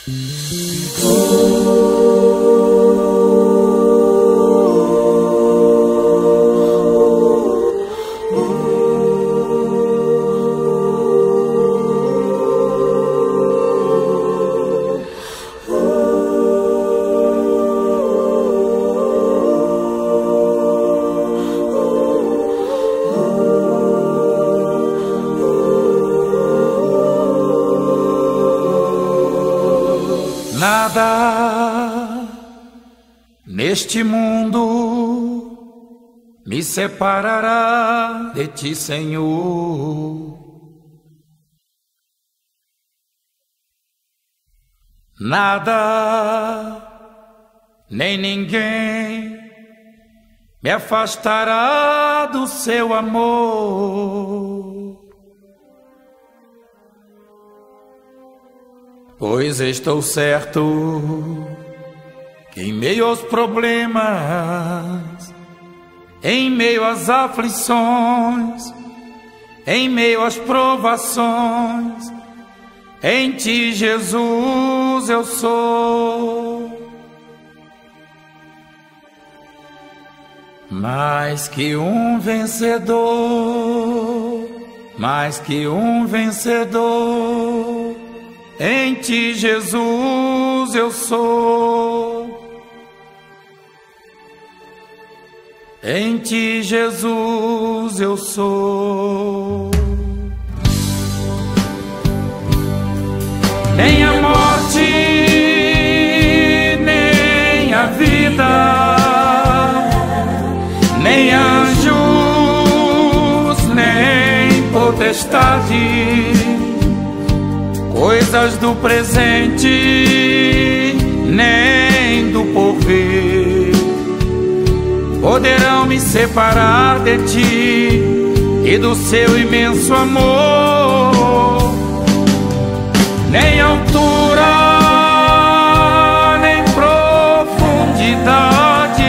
Nada neste mundo me separará de ti, Senhor. Nada nem ninguém me afastará do seu amor, pois estou certo que em meio aos problemas, em meio às aflições, em meio às provações, em ti, Jesus, eu sou mais que um vencedor, mais que um vencedor. Em ti, Jesus, eu sou. Em ti, Jesus, eu sou. Nem a morte, nem a vida, nem anjos, nem potestade, coisas do presente, nem do porvir, poderão me separar de ti e do seu imenso amor. Nem altura, nem profundidade,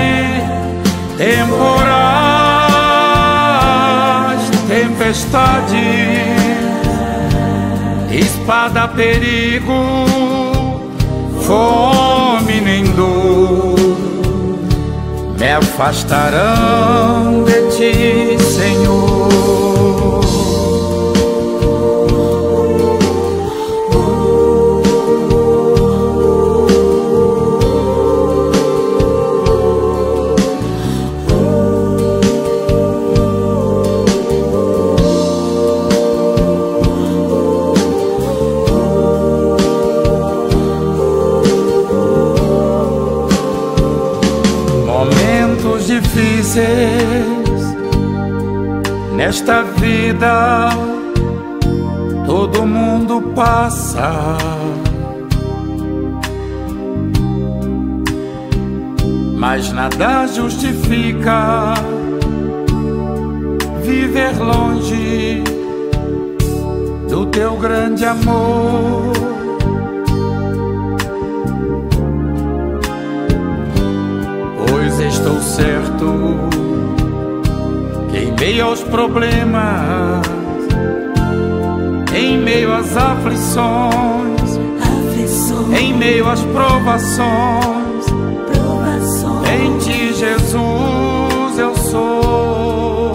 temporais, tempestades, espada, perigo, fome nem dor me afastarão de ti, Senhor. Difíceis nesta vida todo mundo passa, mas nada justifica viver longe do teu grande amor. Estou certo que em meio aos problemas, em meio às aflições, em meio às provações, em ti, Jesus, eu sou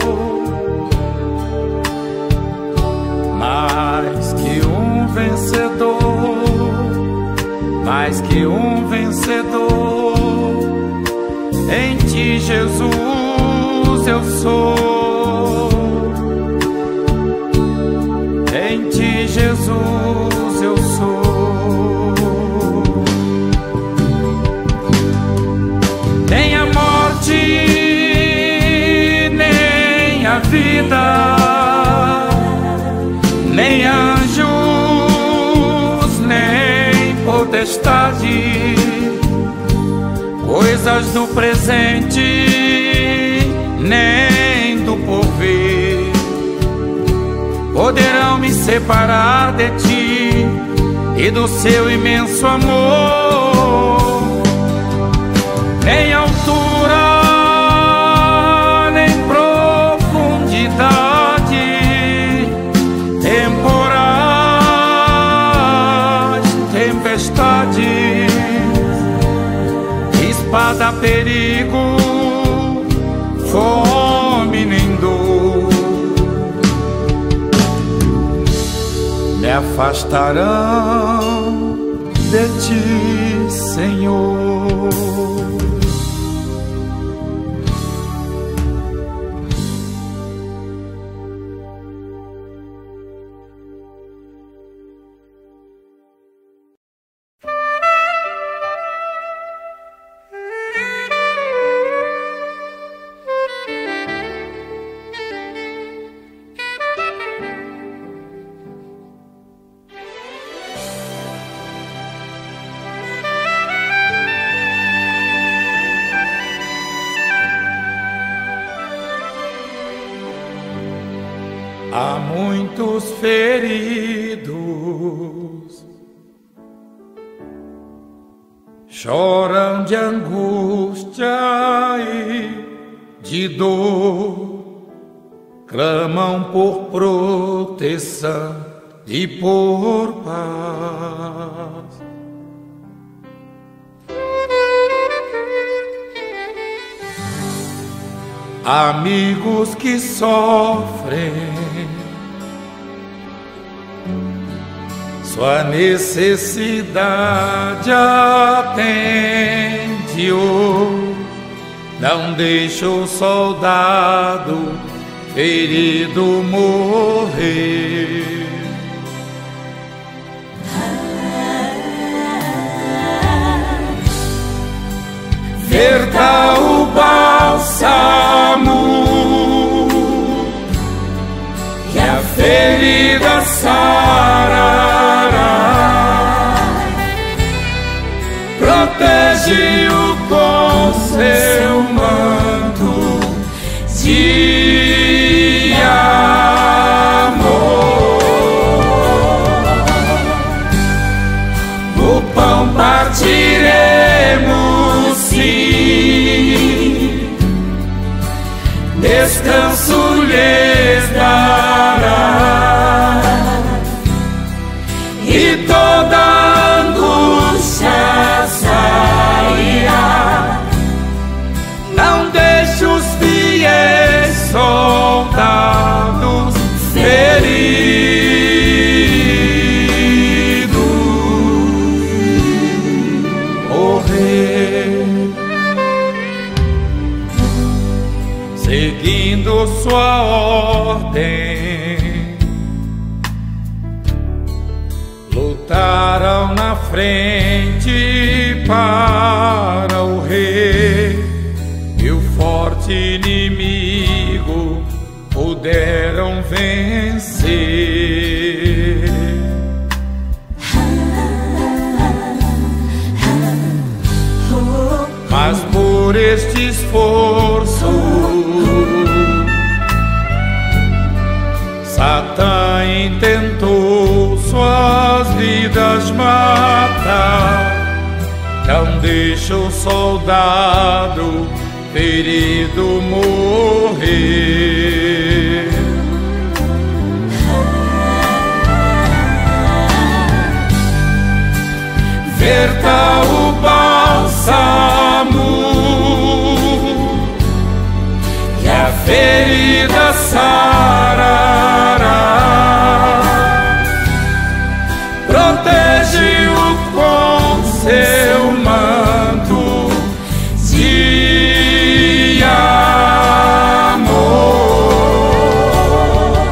mais que um vencedor, mais que um vencedor. Em ti, Jesus, eu sou. Em ti, Jesus, eu sou. Nem a morte, nem a vida, nem anjos, nem potestade, coisas do presente, nem do porvir, poderão me separar de ti e do seu imenso amor. Nem altura, nem profundidade, temporais, tempestades, nada perigo, fome nem dor me afastarão de ti, Senhor. Há muitos feridos, choram de angústia e de dor, clamam por proteção e por paz. Amigos que sofrem, sua necessidade atende-o, não deixa o soldado ferido morrer. Verta o bálsamo e a ferida sarará, protege-o com seu manto de amor. O pão partiremos, sim, descanso lhes dará, e toda angústia sairá. Não deixe os fiéis soldados feridos morrer. Seguindo sua ordem, lutaram na frente para o rei, e o forte inimigo puderam vencer. Mas por este esforço Satã intentou suas vidas matar. Não deixa o soldado ferido morrer. Verta o bálsamo e a ferida sarará, protege-o com seu manto de amor.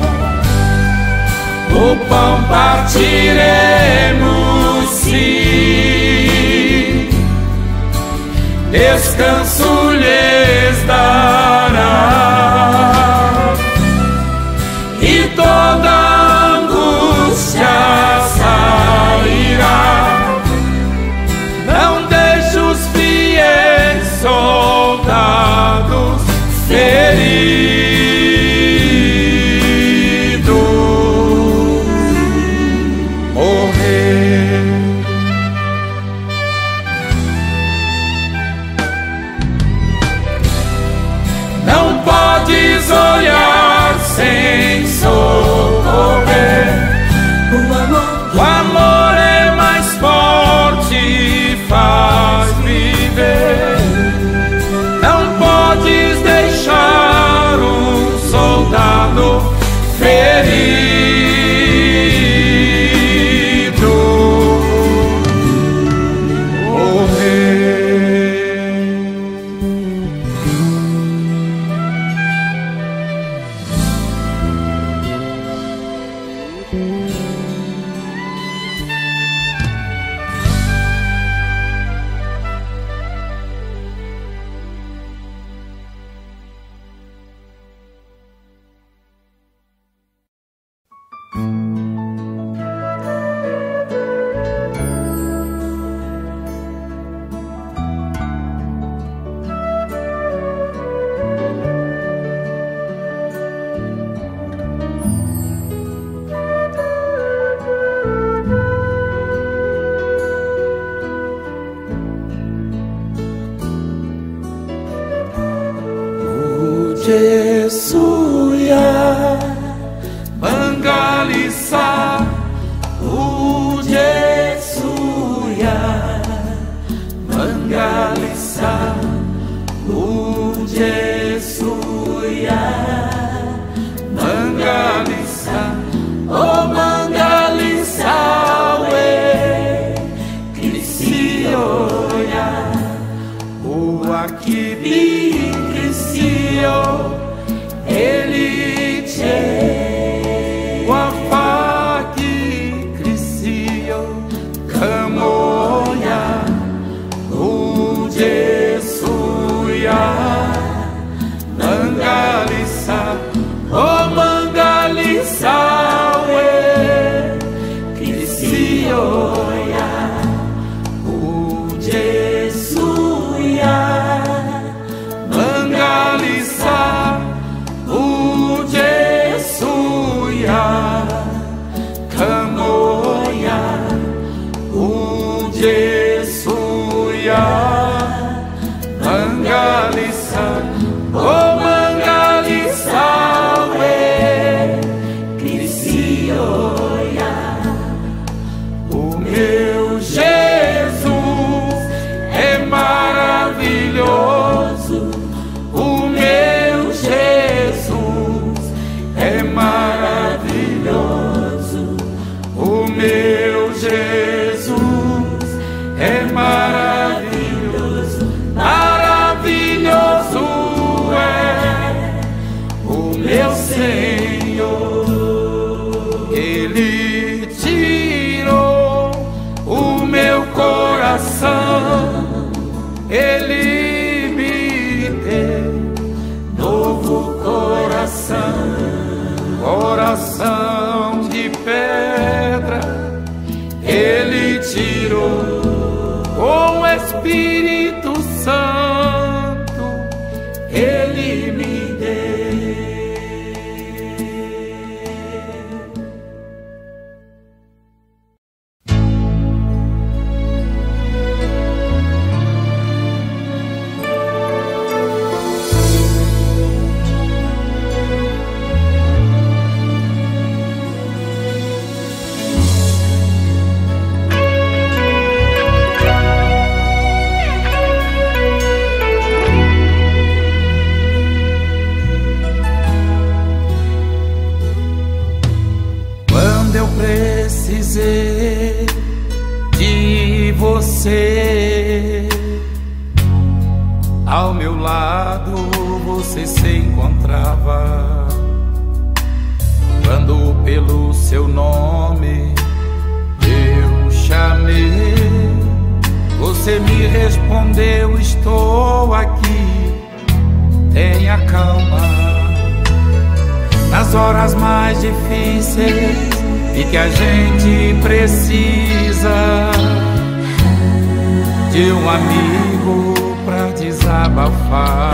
O pão partiremos, sim, descanso lhes dará, e toda angústia sairá. Não deixe os fiéis soldados feridos morrer. Não podes olhar sem socorrer. O amor é mais forte e faz viver. Ujesuya Mangalisa Ujesuya Mangalisa Ujesuya Mangalisa Oh Mangalisa we Krisioya O Akibi Krisio Elite Wafaki Krisio Kamoya Ujesuya Mangalisa Oh Mangalisa we Krisioya Ujesuya Mangalisa Ujesuya Kamoya Ujesuya Mangalisa Oh Mangalisa we Krisioya O meu Jesus é maravilhoso. O meu Jesus é maravilhoso. O meu Jesus é maravilhoso. Maravilhoso é o meu Senhor. Ele tirou o meu coração. Ele me deu novo coração, coração de pedra. Ele tirou com o Espírito Santo. Ele me deu. Precisei de você, ao meu lado você se encontrava. Quando pelo seu nome eu chamei, você me respondeu: estou aqui, tenha calma. Nas horas mais difíceis e que a gente precisa de um amigo pra desabafar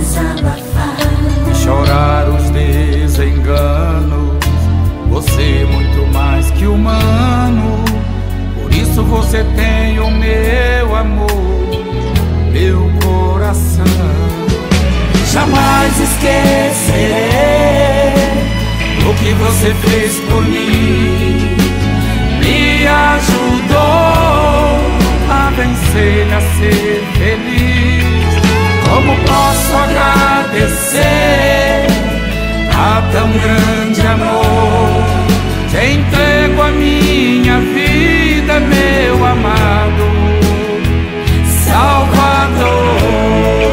e chorar os desenganos. Você é muito mais que humano, por isso você tem o meu amor, meu coração. Jamais esquecerei o que você fez por mim, me ajudou a vencer, a ser feliz. Como posso agradecer a tão grande amor? Te entrego a minha vida, meu amado Salvador.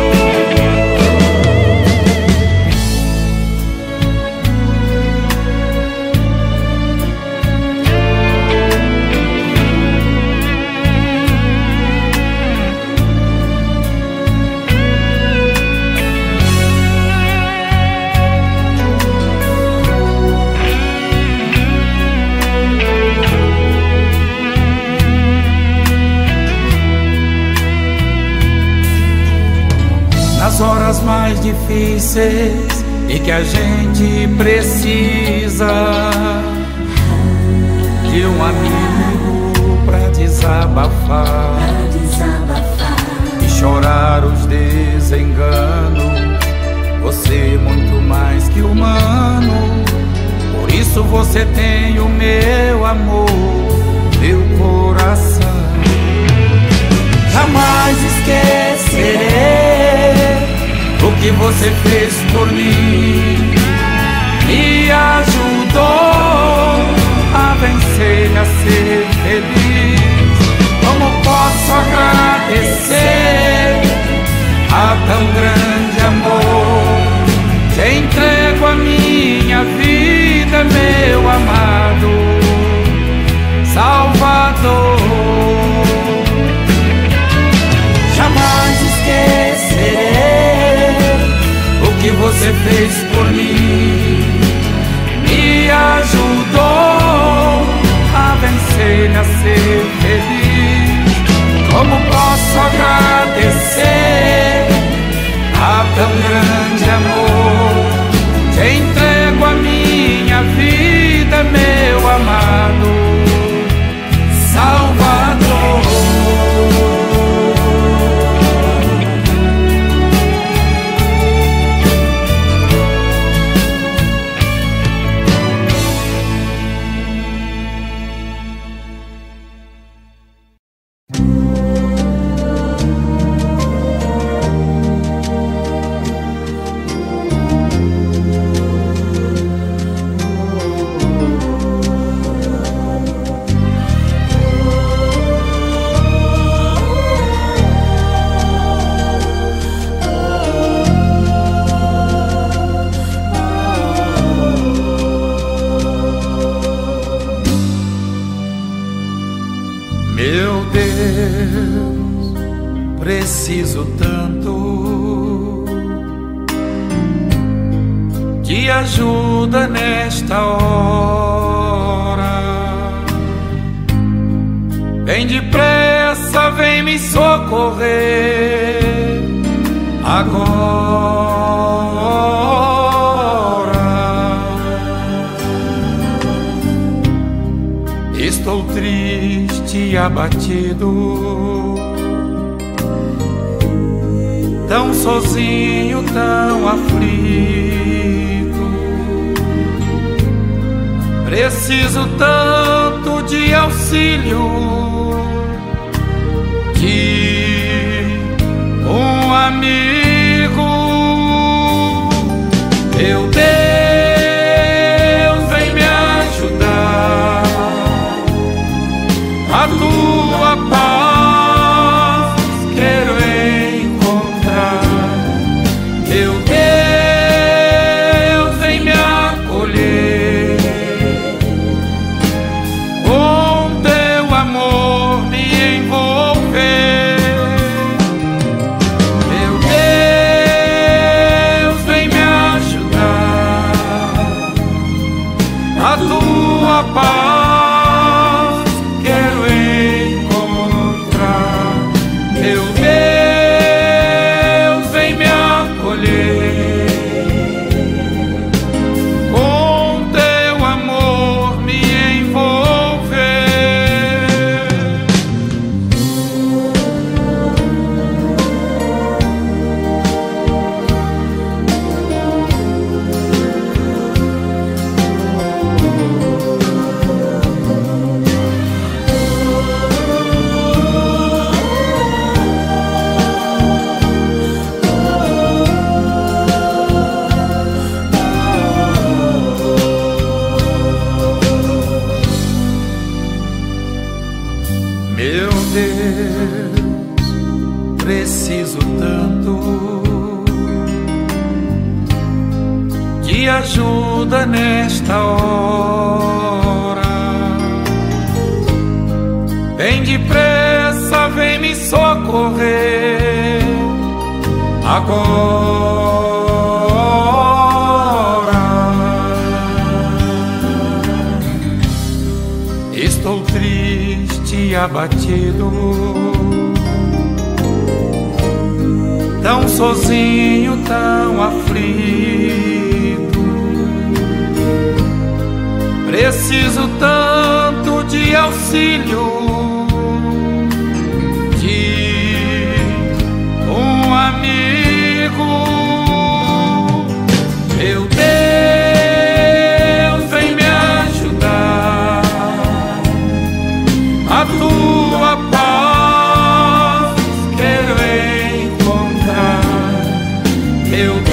Nas horas mais difíceis e que a gente precisa de um amigo pra desabafar e chorar os desenganos. Você que você fez por mim me ajudou a vencer e a ser feliz. Como posso agradecer a tão grande amor? Te entrego a minha vida, meu amado Salvador. Jamais esquecerei o que você fez por mim. Me ajudou a vencer e a ser feliz. Como posso agradecer a tão grande amor? Te entrego a minha vida, meu amado Salvador. Meu Deus, preciso tanto de ajuda nesta hora. Vem depressa, vem me socorrer agora. Estou triste e abatido, tão sozinho, tão aflito. Preciso tanto de auxílio, de um amigo. Meu Deus, vem me ajudar. A tua paz quero encontrar. Meu Deus, vem me acolher. Com teu amor me envolver. Meu Deus, vem me ajudar. A tua paz preciso tanto de ajuda nesta hora. Vem depressa, vem me socorrer agora. Estou triste e abatido, tão sozinho, tão aflito. Preciso tanto de auxílio, de um amigo. Meu Deus, vem me ajudar. A tua paz quero encontrar. Meu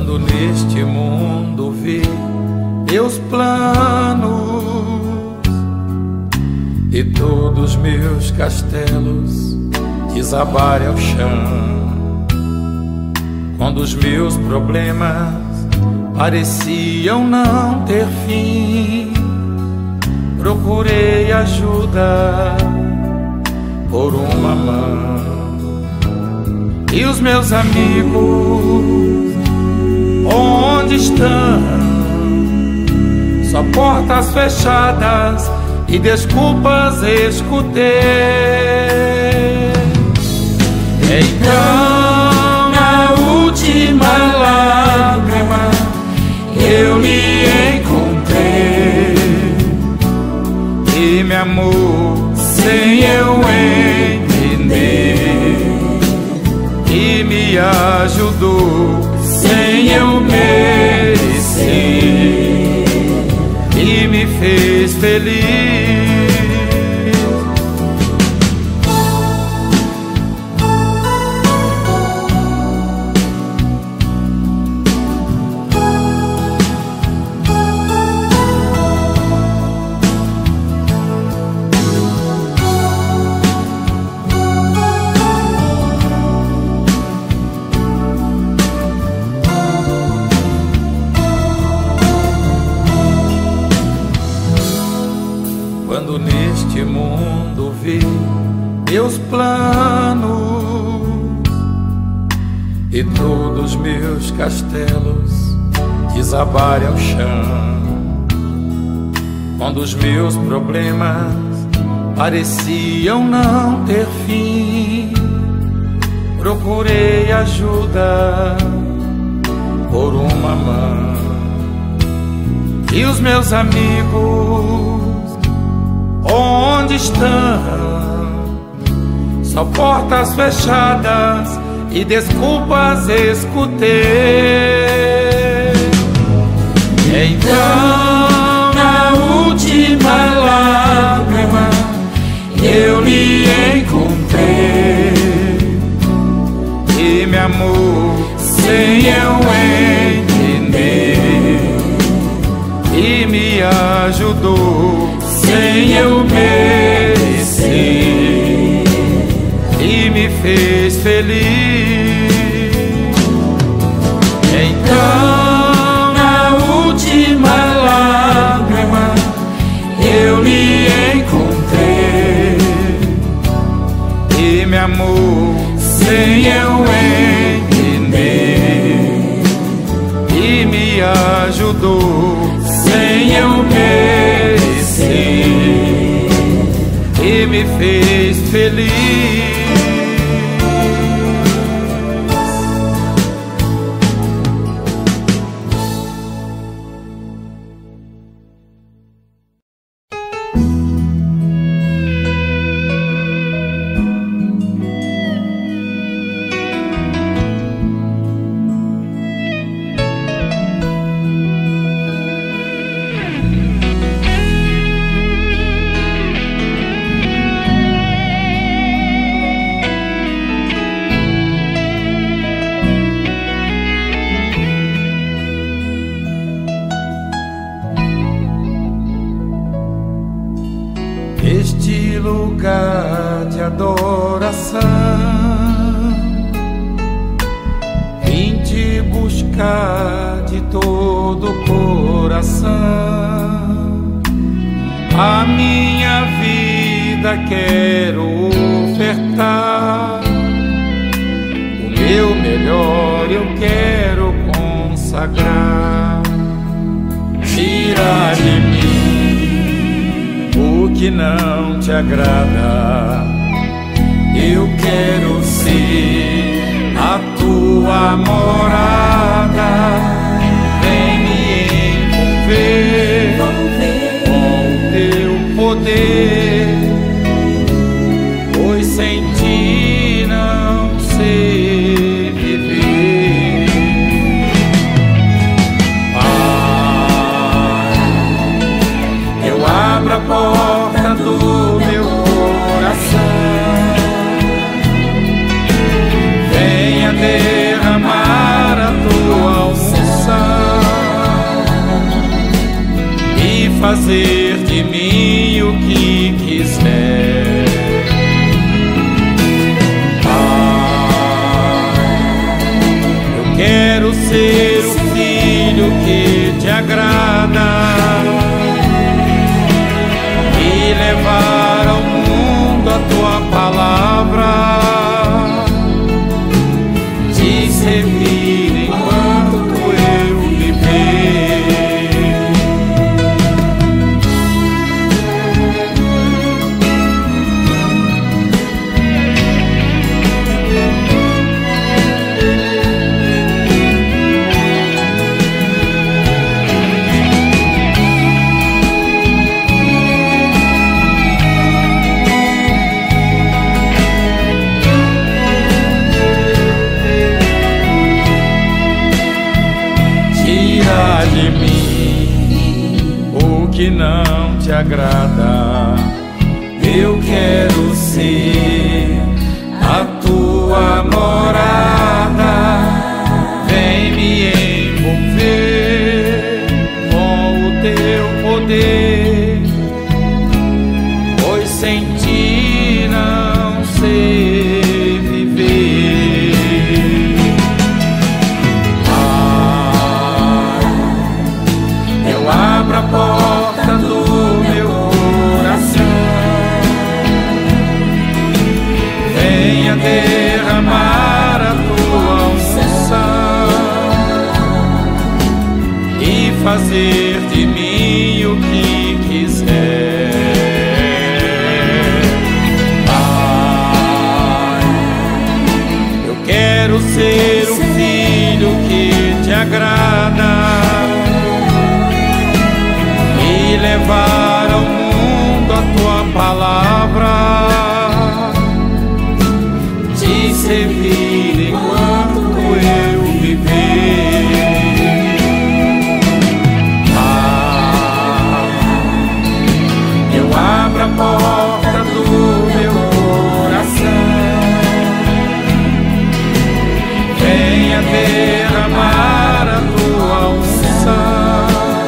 Quando neste mundo vi teus planos e todos meus castelos desabarem ao chão, quando os meus problemas pareciam não ter fim, procurei ajuda por uma mão. E os meus amigos, onde estão? Só portas fechadas e desculpas escutei. Então, na última lágrima, eu lhe encontrei e me amou sem eu entender, e me ajudou sem eu merecer, e me fez feliz. Quando neste mundo vi teus planos e todos meus castelos desabarem ao chão, quando os meus problemas pareciam não ter fim, procurei ajuda por uma mão. E os meus amigos, onde estão? Só portas fechadas e desculpas escutei. Então, na última lágrima, eu lhe encontrei e me amou sem eu entender, e me ajudou sem eu merecer, e me fez feliz. Então, na última lágrima, eu lhe encontrei e me amou sem eu entender, e me ajudou sem eu merecer, e me fez feliz. Este lugar de adoração, vim te buscar de todo o coração. A minha vida quero ofertar, o meu melhor eu quero consagrar. Tira de mim o que não te agrada, eu quero ser a tua morada. Vem me envolver com o teu poder, pois sem ti não sei viver. Pai, eu abro a porta do meu coração, venha derramar a tua unção. ser a tua morada, vem me envolver com o teu poder, pois sem ti não sei viver. Eu abro a porta do meu coração, venha derramar a tua unção e fazer de mim o que quiser. Pai, eu quero ser o filho que te agrada e levar ao mundo a tua palavra, te servir enquanto eu viver. Eu abro a porta do meu coração, venha derramar a tua unção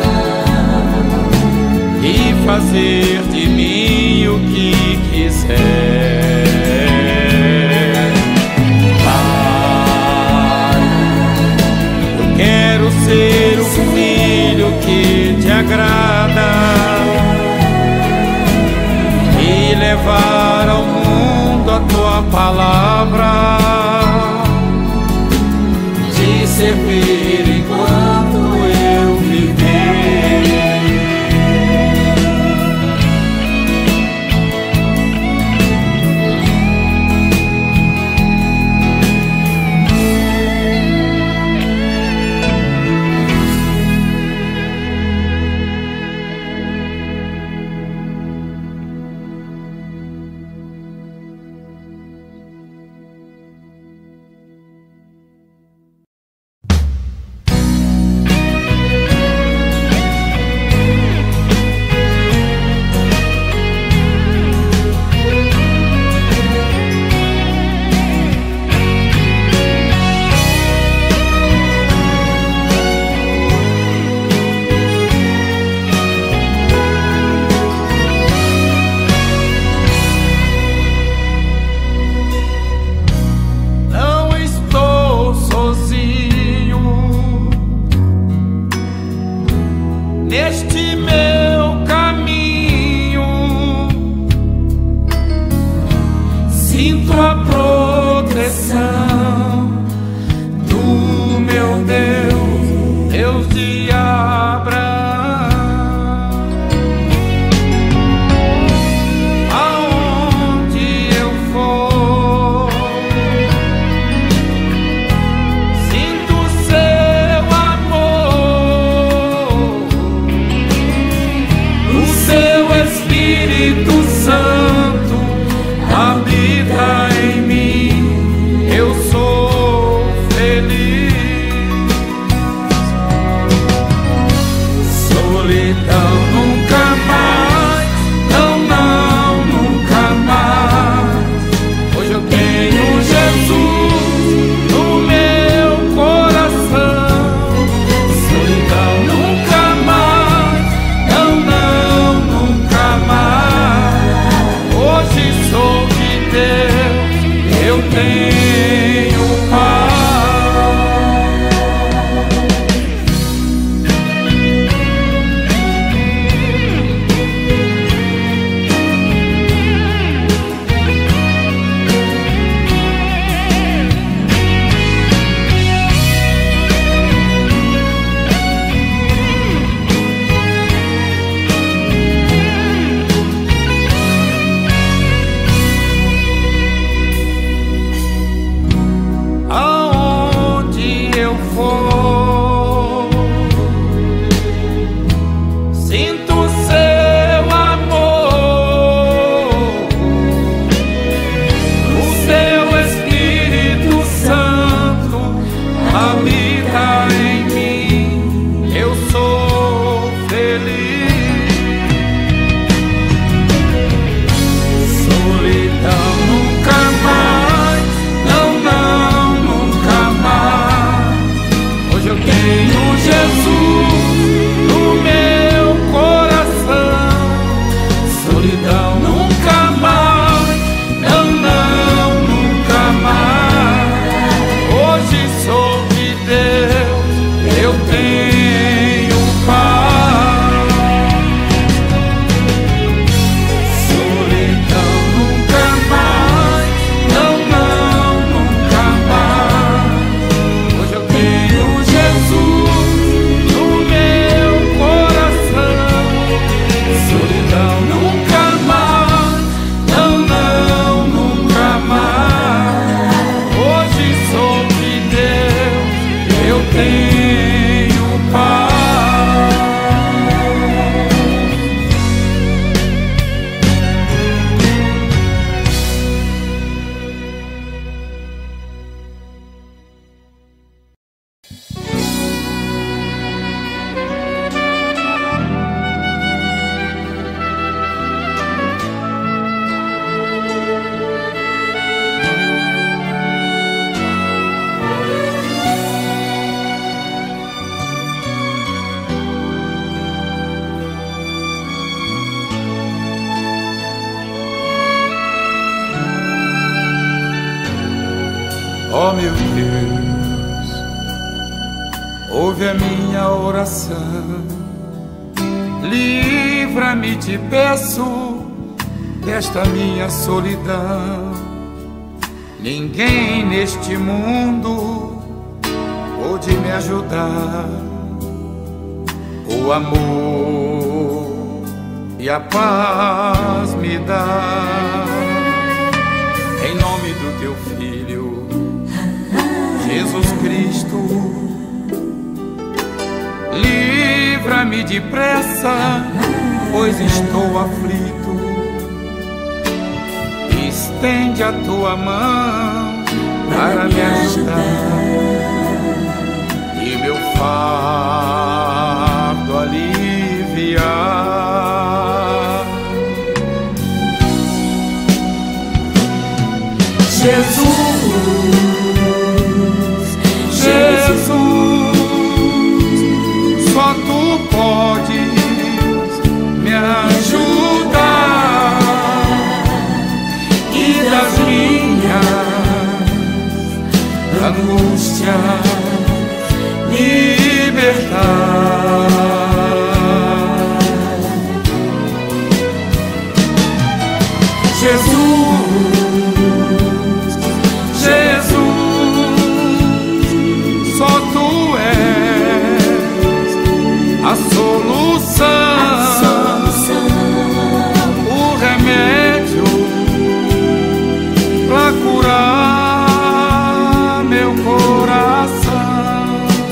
e fazer de mim o que quiser. Pai, eu quero ser o filho que te agrada e levar ao mundo a tua palavra, te servir enquanto eu viver. Neste meu caminho, sinto a proteção do meu Deus, Deus de Abraão. Aonde eu for, sinto o seu amor, o seu Espírito Santo habita em mim, eu sou feliz. Solidão nunca mais, não, não, nunca mais, pois eu tenho Jesus no meu coração. Solidão nunca mais, não, não, nunca mais, hoje sou de Deus, eu tenho paz. Ó meu Deus, ouve a minha oração, livra-me, te peço, desta minha solidão. Ninguém neste mundo pôde me ajudar. O amor e a paz me dá. Em nome do teu Filho Jesus Cristo, livra-me depressa, pois estou aflito. Estende a tua mão para me ajudar e meu fardo aliviar. Jesus, Jesus, só tu podes me ajudar e das minhas angústias libertar. Jesus, Jesus, só tu és a solução, o remédio pra curar meu coração.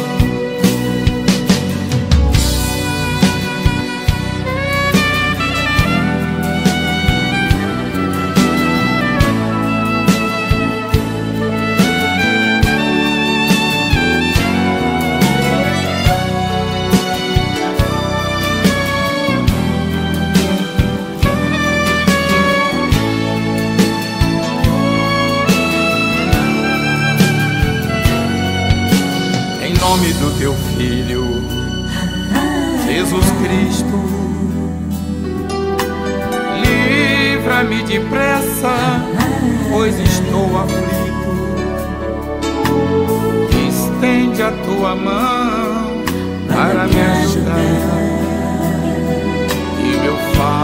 Em nome do teu Filho Jesus Cristo, livra-me depressa, pois estou aflito. Estende a tua mão para me ajudar e meu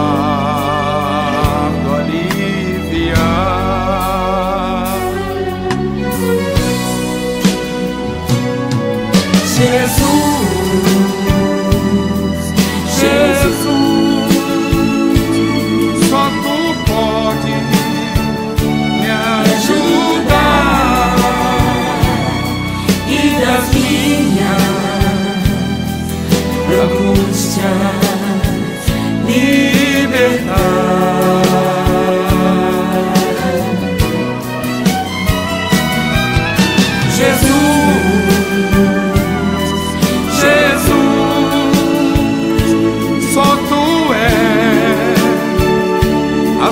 fardo aliviar. Jesus, Jesus, só tu podes me ajudar e das minhas angústias libertar. Jesus, só tu és a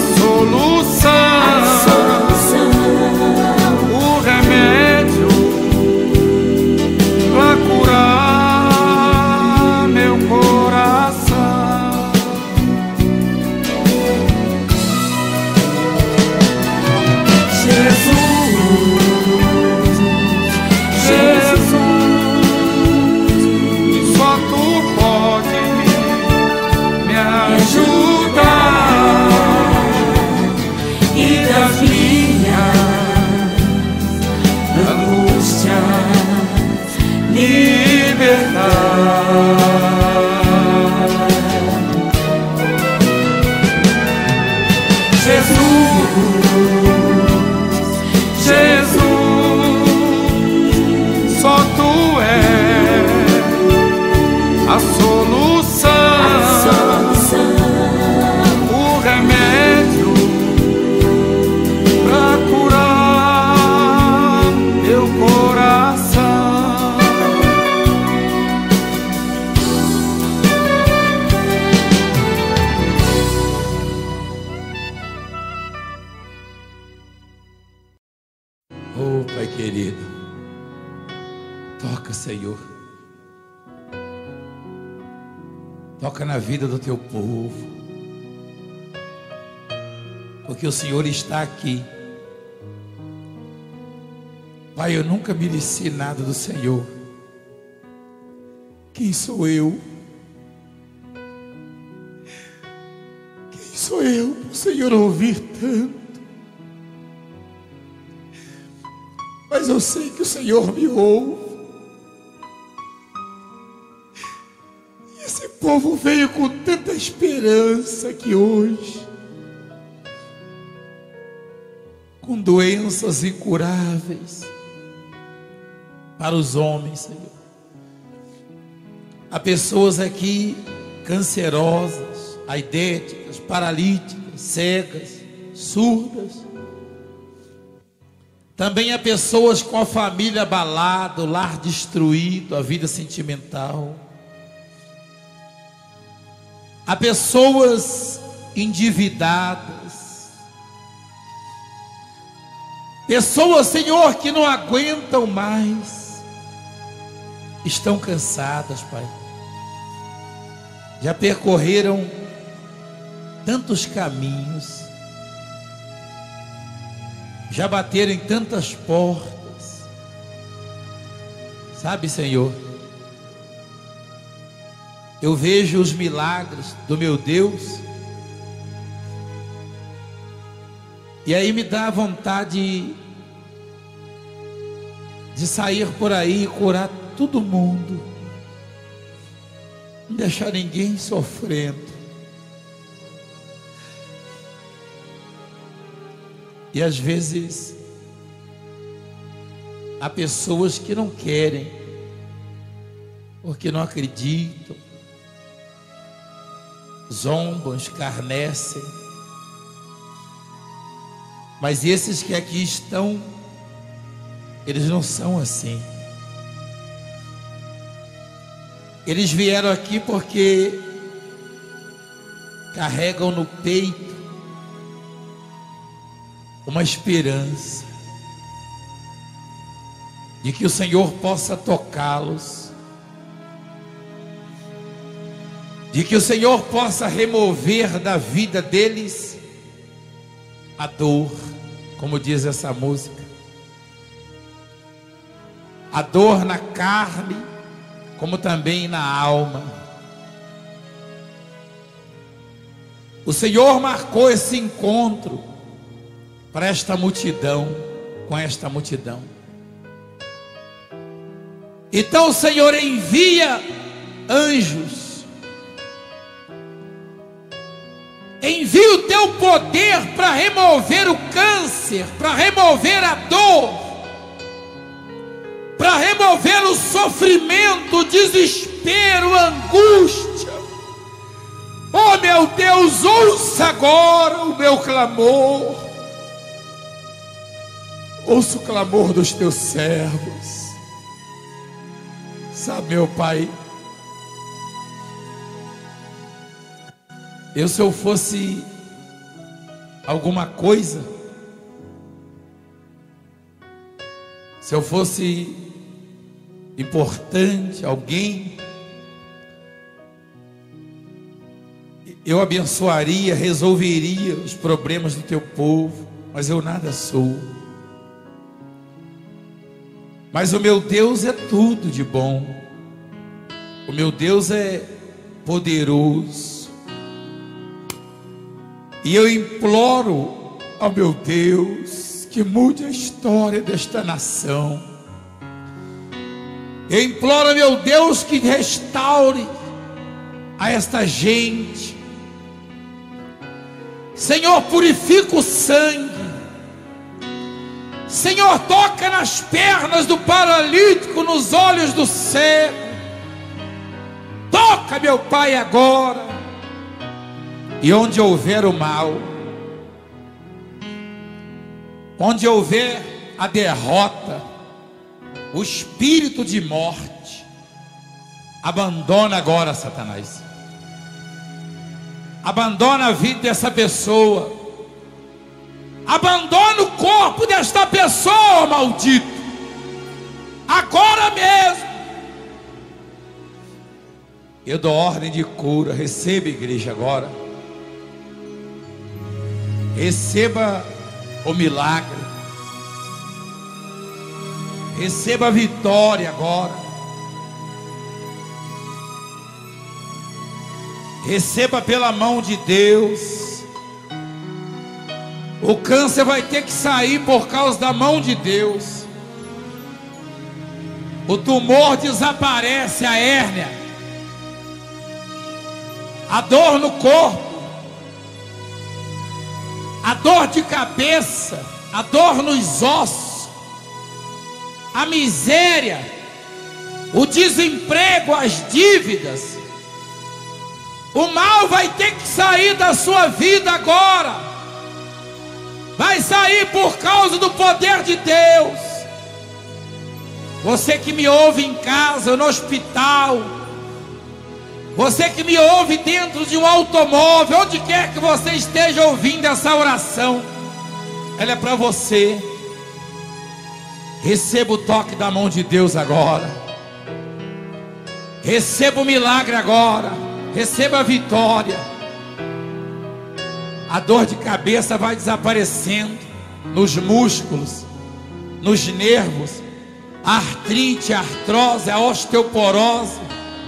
solução, o remédio pra curar meu coração. Jesus, Jesus, só tu podes me ajudar e das minhas angústias libertar. Jesus, Jesus, só tu és a solução, o remédio pra curar meu coração. Oh, Pai querido, toca, Senhor. Toca na vida do teu povo, porque o Senhor está aqui. Pai, eu nunca mereci nada do Senhor. Quem sou eu? Quem sou eu para o Senhor ouvir tanto? Mas eu sei que o Senhor me ouve. E esse povo veio com tanta esperança que hoje, com doenças incuráveis para os homens, Senhor. Há pessoas aqui cancerosas, aidéticas, paralíticas, cegas, surdas. Também há pessoas com a família abalada, o lar destruído, a vida sentimental. Há pessoas endividadas. Pessoas, Senhor, que não aguentam mais. Estão cansadas, Pai. Já percorreram tantos caminhos. Já bateram em tantas portas. Sabe, Senhor, eu vejo os milagres do meu Deus, e aí me dá vontade de sair por aí e curar todo mundo, não deixar ninguém sofrendo. E às vezes há pessoas que não querem, porque não acreditam, zombam, escarnecem. Mas esses que aqui estão, eles não são assim. Eles vieram aqui porque carregam no peito uma esperança de que o Senhor possa tocá-los, de que o Senhor possa remover da vida deles a dor, como diz essa música, a dor na carne, como também na alma. O Senhor marcou esse encontro para esta multidão, com esta multidão. Então o Senhor envia anjos, envia o teu poder para remover o câncer, para remover a dor, para remover o sofrimento, o desespero, a angústia. Oh meu Deus, ouça agora o meu clamor. Ouça o clamor dos teus servos. Sabe, meu Pai, se eu fosse alguma coisa, se eu fosse importante, alguém, eu abençoaria, resolveria os problemas do teu povo, mas eu nada sou. Mas o meu Deus é tudo de bom. O meu Deus é poderoso. E eu imploro ao meu Deus que mude a história desta nação. Eu imploro ao meu Deus que restaure a esta gente. Senhor, purifica o sangue. Senhor, toca nas pernas do paralítico, nos olhos do cego. Toca, meu Pai, agora. E onde houver o mal, onde houver a derrota, o espírito de morte, abandona agora, Satanás. Abandona a vida dessa pessoa. Abandona o corpo desta pessoa, maldito. Agora mesmo. Eu dou ordem de cura. Receba, igreja, agora. Receba o milagre. Receba a vitória agora. Receba pela mão de Deus. O câncer vai ter que sair por causa da mão de Deus. O tumor desaparece, a hérnia, a dor no corpo, a dor de cabeça, a dor nos ossos, a miséria, o desemprego, as dívidas. O mal vai ter que sair da sua vida agora. Vai sair por causa do poder de Deus. Você que me ouve em casa, no hospital, você que me ouve dentro de um automóvel, onde quer que você esteja ouvindo essa oração, ela é para você. Receba o toque da mão de Deus agora. Receba o milagre agora. Receba a vitória. A dor de cabeça vai desaparecendo nos músculos, nos nervos. A artrite, a artrose, a osteoporose,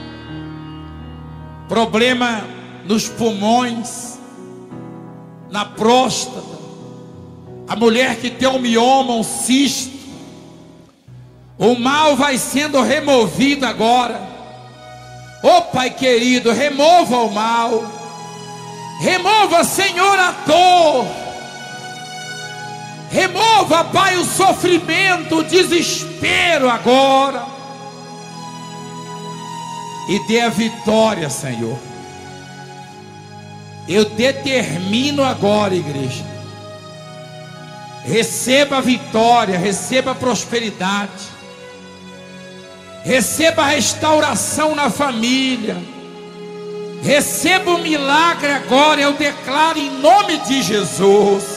problema nos pulmões, na próstata, a mulher que tem um mioma, um cisto, o mal vai sendo removido agora. Ô Pai querido, remova o mal, remova, Senhor, a dor. Remova, Pai, o sofrimento, o desespero agora. E dê a vitória, Senhor. Eu determino agora, igreja. Receba a vitória, receba a prosperidade. Receba a restauração na família. Receba o milagre agora, eu declaro em nome de Jesus.